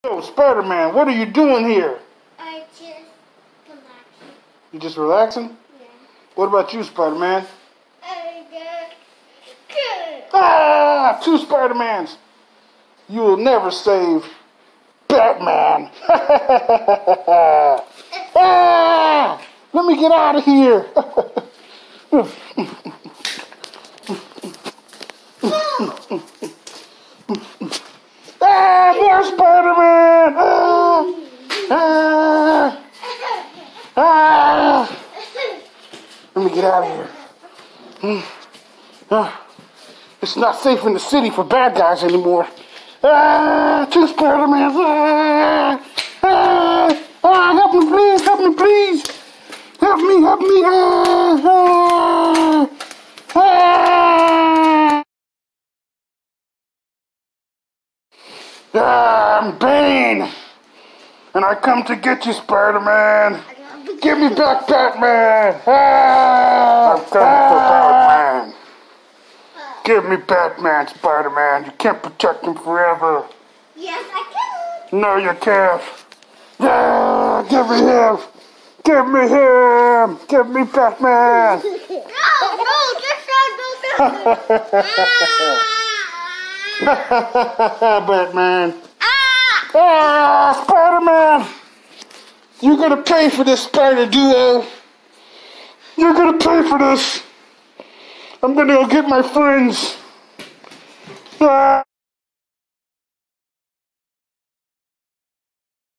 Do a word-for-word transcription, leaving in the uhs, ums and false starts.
Yo, Spider-Man, what are you doing here? I just relaxing. You just relaxing? Yeah. What about you, Spider-Man? I got good. Ah! Two Spider-Mans! You will never save Batman! Ah! Let me get out of here! Ah! More Spider-Man! Ah! Ah! Ah! Let me get out of here. Hmm. Ah. It's not safe in the city for bad guys anymore. Ah! Two Spider-Mans! Ah! Ah! Ah! Help me, please! Help me, please! Help me! Help me! Ah! Ah! Ah! Ah! I'm Bane! And I come to get you, Spider-Man! Give me back Batman! Ah! I'm coming for Batman! Give me Batman, Spider-Man. You can't protect him forever. Yes, I can. No, you can't. Ah, give me him. Give me him. Give me Batman. No, no, just not do that. Batman. Ah! Ah, Spider-Man. You're gonna pay for this, Spider Duo. You're gonna pay for this. I'm gonna go get my friends. Ah.